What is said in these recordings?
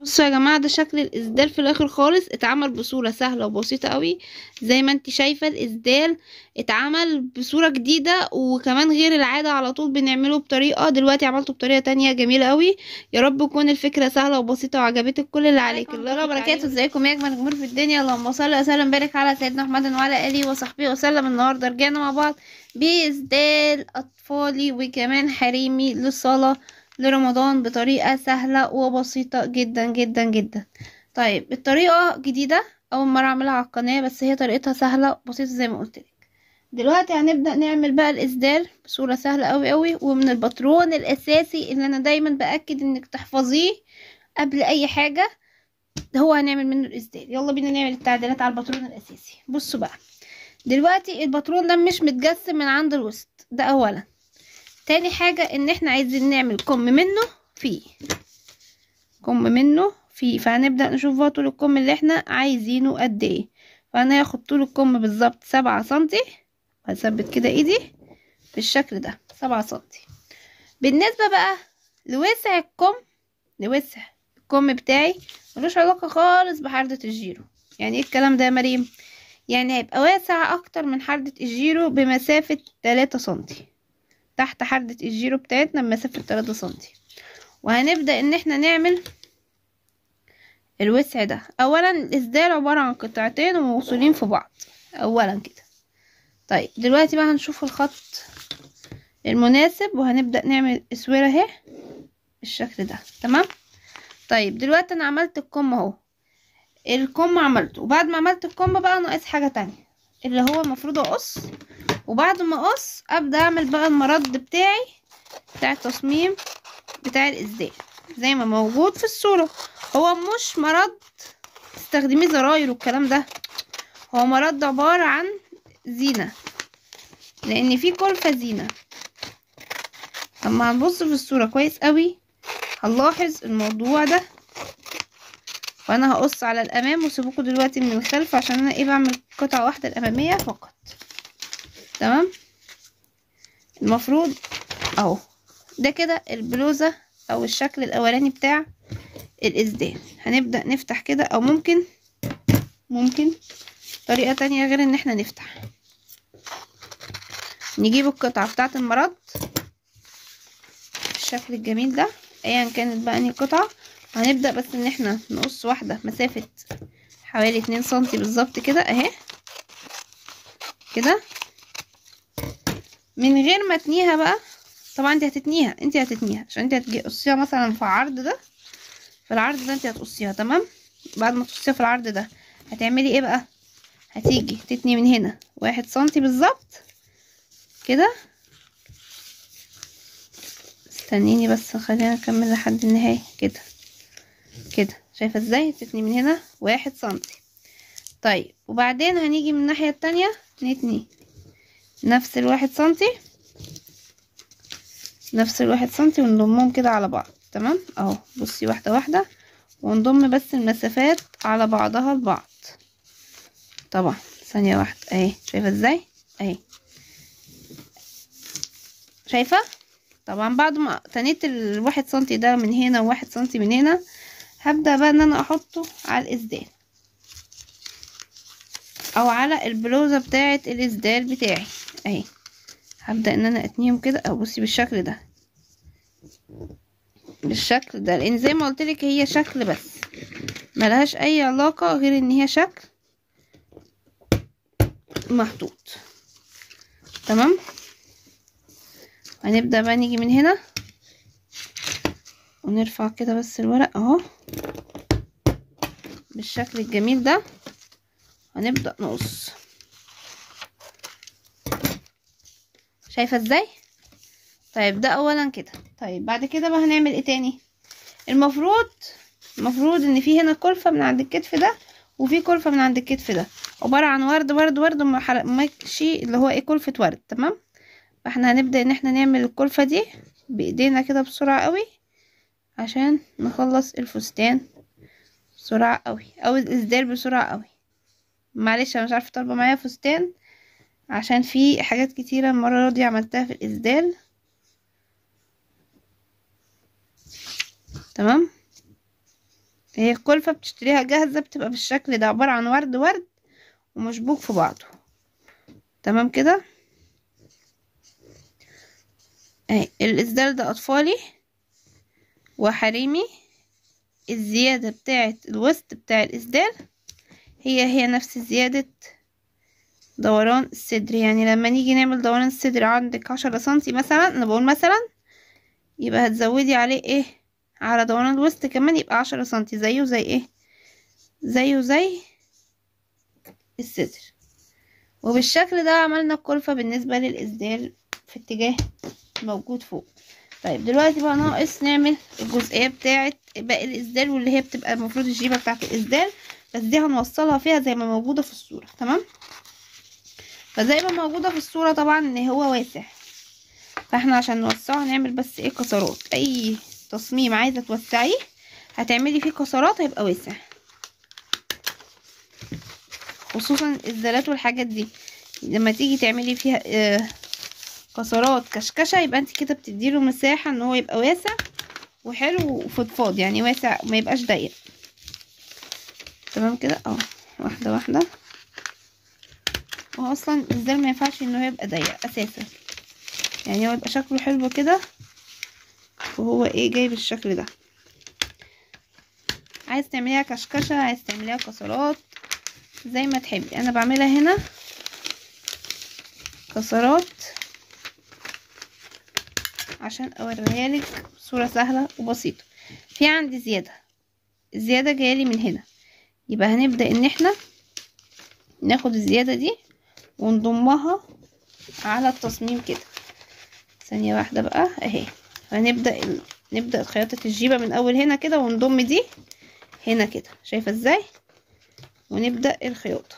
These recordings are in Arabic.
بصوا يا جماعه، ده شكل الاسدال في الاخر خالص. اتعمل بصوره سهله وبسيطه قوي زي ما انت شايفه. الاسدال اتعمل بصوره جديده وكمان غير العاده، على طول بنعمله بطريقه، دلوقتي عملته بطريقه تانية جميله قوي. يا رب تكون الفكره سهله وبسيطه وعجبتك كل اللي عليك. الله وبركاته. ازيكم يا اجمل جمهور في الدنيا؟ اللهم صل وسلم وبارك على سيدنا محمد وعلى اله وصحبه وسلم. النهارده رجعنا مع بعض باسدال اطفالي وكمان حريمي للصلاه لرمضان بطريقة سهلة وبسيطة جدا جدا جدا. طيب، الطريقة جديدة، أول مرة أعملها على القناة، بس هي طريقتها سهلة وبسيطة زي ما قلت لك. دلوقتي هنبدأ نعمل بقى الإسدال بصورة سهلة أوي أوي، ومن الباترون الأساسي اللي أنا دايما بأكد إنك تحفظيه قبل أي حاجة. هو هنعمل منه الإسدال. يلا بينا نعمل التعديلات على الباترون الأساسي. بصوا بقى، دلوقتي الباترون ده مش متجسم من عند الوسط، ده أولا. تاني حاجة ان احنا عايزين نعمل كم منه فيه، كم منه فيه. فهنبدأ نشوف بقى طول الكم اللي احنا عايزينه قد ايه. فانا هاخد طول الكم بالظبط 7 سنتي. هثبت كده ايدي بالشكل ده 7 سنتي. بالنسبة بقى لوسع الكم، لوسع الكم بتاعي ملوش علاقة خالص بحردة الجيرو. يعني ايه الكلام ده يا مريم؟ يعني هيبقى واسع اكتر من حردة الجيرو بمسافة 3 سنتي، تحت حردة الجيرو بتاعتنا بمسافة 3 سنتي. وهنبدأ ان احنا نعمل الوسع ده. اولا الاسدال عبارة عن قطعتين وموصولين في بعض اولا كده. طيب دلوقتي بقى هنشوف الخط المناسب وهنبدأ نعمل اسوره اهي بالشكل ده. تمام. طيب دلوقتي انا عملت الكم اهو، الكم عملته، وبعد ما عملت الكم بقى ناقص حاجة تانية اللي هو المفروض اقص. وبعد ما اقص ابدأ اعمل بقى المرد بتاعي بتاع التصميم بتاع الاسدال زي ما موجود في الصورة. هو مش مرد تستخدميه زراير والكلام ده، هو مرد عبارة عن زينة، لان في كلفة زينة. اما هنبص في الصورة كويس قوي هنلاحظ الموضوع ده. وانا هقص على الامام وسيبوكوا دلوقتي من الخلف عشان انا ايه بعمل قطعة واحدة الامامية فقط. تمام. المفروض اهو ده كده البلوزة او الشكل الاولاني بتاع الاسدال. هنبدأ نفتح كده، او ممكن طريقة تانية غير ان احنا نفتح. نجيب القطعة بتاعة المرد بالشكل الجميل ده ايا كانت بقى انهي قطعة. هنبدأ بس ان احنا نقص واحدة مسافة حوالي 2 سنتي بالظبط كده اهي كده، من غير ما تنيها بقى. طبعا انت هتتنيها عشان انت هتجي تقصيها مثلا في العرض ده، في العرض ده انت هتقصيها. تمام. بعد ما تقصيها في العرض ده هتعملي ايه بقى؟ هتيجي تتني من هنا 1 سنتي بالظبط كده. استنيني بس، خلينا نكمل لحد النهاية كده كده. شايفة ازاي تتني من هنا 1 سنتي؟ طيب وبعدين هنيجي من الناحية التانية نتني نفس 1 سنتي، نفس 1 سنتي، ونضمهم كده على بعض. تمام اهو. بصي واحدة واحدة ونضم بس المسافات على بعضها البعض. طبعا ثانية واحدة اهي. شايفة ازاي اهي؟ شايفة؟ طبعا بعد ما تنيت 1 سنتي ده من هنا و1 سنتي من هنا، هبدأ بقى ان انا احطه على الاسدال او على البلوزة بتاعة الاسدال بتاعي اهي. هبدأ ان انا اتنيهم كده، او بصي بالشكل ده، بالشكل ده، لان زي ما قلتلك هي شكل بس ملهاش اي علاقة غير ان هي شكل محطوط. تمام. هنبدأ بقى نيجي من هنا ونرفع كده بس الورق اهو بالشكل الجميل ده. هنبدأ نقص. شايفة ازاي؟ طيب ده اولا كده. طيب بعد كده بقى هنعمل ايه تاني؟ المفروض ان في هنا كلفة من عند الكتف ده وفي كلفة من عند الكتف ده، عبارة عن ورد ماشي، اللي هو ايه، كلفة ورد. تمام. فاحنا هنبدأ ان احنا نعمل الكلفة دي بايدينا كده بسرعة قوي عشان نخلص الفستان بسرعة قوي، او الاسدال بسرعة قوي. معلش انا مش عارفة طالبة معايا فستان عشان في حاجات كتيرة المرة دي عملتها في الاسدال. تمام. هي الكلفة بتشتريها جاهزة، بتبقى بالشكل ده، عبارة عن ورد ورد ومشبوك في بعضه. تمام كده. اهي الاسدال ده اطفالي وحريمي. الزيادة بتاعة الوسط بتاع الاسدال هي نفس زيادة دوران الصدر. يعني لما نيجي نعمل دوران الصدر عندك 10 سنتي مثلا، انا بقول مثلا، يبقى هتزودي عليه ايه، على دوران الوسط كمان يبقى 10 سنتي، زيه زي ايه، زيه زي الصدر. وبالشكل ده عملنا الكلفة بالنسبة للإسدال في اتجاه موجود فوق. طيب دلوقتي بقى ناقص نعمل الجزئية بتاعة باقي الإسدال، واللي هي بتبقى المفروض الجيبة بتاعة الإسدال، بس دي هنوصلها فيها زي ما موجودة في الصورة. تمام. فزي ما موجودة في الصورة طبعا ان هو واسع، فاحنا عشان نوسعه هنعمل بس ايه، كسرات. اي تصميم عايزة توسعيه هتعملي فيه كسرات هيبقى واسع، خصوصا الزلات والحاجات دي لما تيجي تعملي فيها كسرات كشكشة، يبقى انت كده بتديله مساحة ان هو يبقى واسع وحلو وفضفاض، يعني واسع ما يبقاش ضيق. تمام كده اهو، واحدة واحدة. هو اصلا الزر ما ينفعش انه يبقى ضيق اساسا، يعني هو يبقى شكله حلو كده وهو ايه جاي بالشكل ده. عايز تعمليها كشكشة، عايز تعمليها كسرات، زي ما تحبي. انا بعملها هنا كسرات عشان اوريها لك بصورة سهلة وبسيطة. في عندي زيادة، الزيادة جايلي من هنا، يبقى هنبدأ ان احنا ناخد الزيادة دي ونضمها على التصميم كده. ثانية واحدة بقى اهي. نبدأ خياطة الجيبة من اول هنا كده، ونضم دي هنا كده، شايفة ازاي، ونبدأ الخياطة.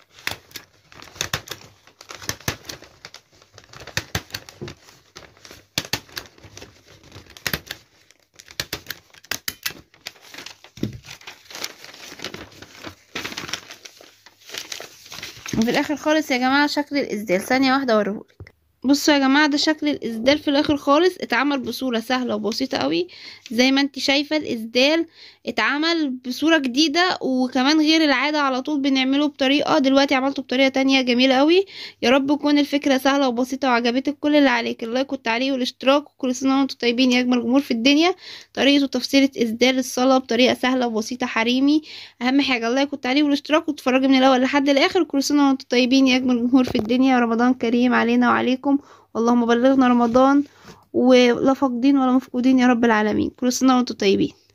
وفي الاخر خالص يا جماعة شكل الاسدال، ثانية واحدة اوريهولك. بصوا يا جماعة، ده شكل الاسدال في الاخر خالص، اتعمل بصورة سهلة وبسيطة قوي. زي ما انت شايفة الاسدال اتعمل بصورة جديدة، وكمان غير العادة على طول بنعمله بطريقة، دلوقتي عملته بطريقة تانية جميلة قوي. يا رب تكون الفكرة سهلة وبسيطة وعجبتك. كل اللي عليك اللايك والتعليق والاشتراك، وكل سنة وانتم طيبين يا اجمل جمهور في الدنيا. طريقة وتفصيلة اسدال الصلاة بطريقة سهلة وبسيطة حريمي. اهم حاجة اللايك والتعليق والاشتراك، وتتفرجي من الاول لحد الاخر. كل سنة وانتم طيبين يا اجمل جمهور في الدنيا، رمضان كريم علينا وعليكم، اللهم بلغنا رمضان، ولا فاقدين ولا مفقودين يا رب العالمين. كل سنة وانتم طيبين.